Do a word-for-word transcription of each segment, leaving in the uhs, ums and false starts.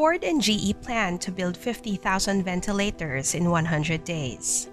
Ford and G E plan to build fifty thousand ventilators in one hundred days.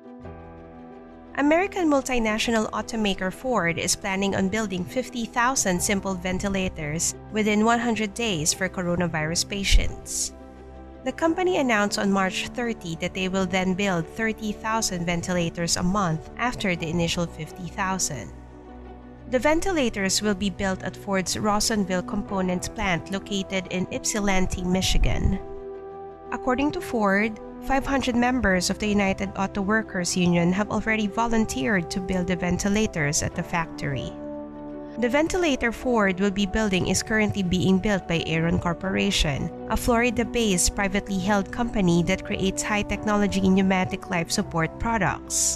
American multinational automaker Ford is planning on building fifty thousand simple ventilators within one hundred days for coronavirus patients. The company announced on March thirtieth that they will then build thirty thousand ventilators a month after the initial fifty thousand. The ventilators will be built at Ford's Rawsonville Components plant located in Ypsilanti, Michigan. According to Ford, five hundred members of the United Auto Workers Union have already volunteered to build the ventilators at the factory. The ventilator Ford will be building is currently being built by Aeron Corporation, a Florida-based privately held company that creates high-technology pneumatic life support products.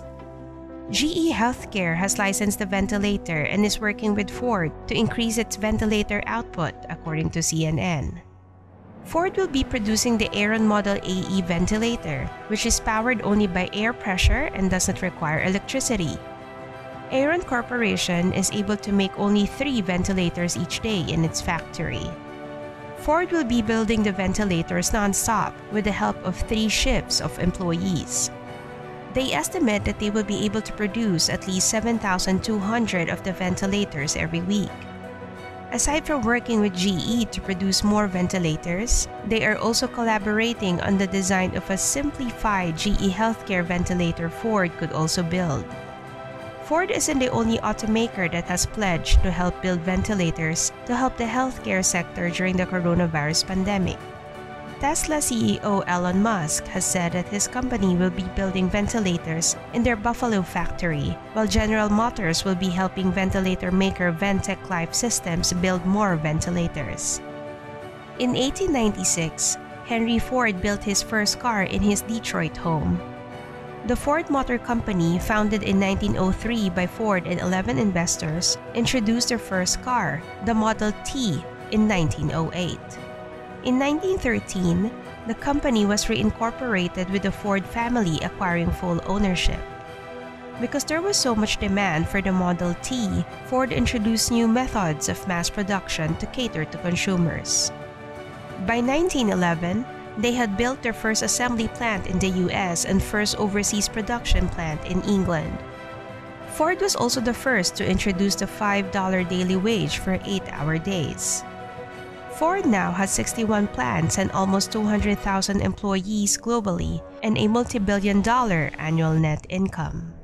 G E Healthcare has licensed the ventilator and is working with Ford to increase its ventilator output, according to C N N. Ford will be producing the Aeron Model A E ventilator, which is powered only by air pressure and doesn't require electricity. Aeron Corporation is able to make only three ventilators each day in its factory. Ford will be building the ventilators non-stop with the help of three shifts of employees. They estimate that they will be able to produce at least seven thousand two hundred of the ventilators every week. Aside from working with G E to produce more ventilators, they are also collaborating on the design of a simplified G E Healthcare ventilator Ford could also build. Ford isn't the only automaker that has pledged to help build ventilators to help the healthcare sector during the coronavirus pandemic. Tesla C E O Elon Musk has said that his company will be building ventilators in their Buffalo factory, while General Motors will be helping ventilator maker Ventec Life Systems build more ventilators. In eighteen ninety-six, Henry Ford built his first car in his Detroit home. The Ford Motor Company, founded in nineteen oh three by Ford and eleven investors, introduced their first car, the Model T, in nineteen oh eight. In nineteen thirteen, the company was reincorporated with the Ford family acquiring full ownership. Because there was so much demand for the Model T, Ford introduced new methods of mass production to cater to consumers. By nineteen eleven, they had built their first assembly plant in the U S and first overseas production plant in England. Ford was also the first to introduce the five dollar daily wage for eight-hour days. Ford now has sixty-one plants and almost two hundred thousand employees globally and a multi-billion dollar annual net income.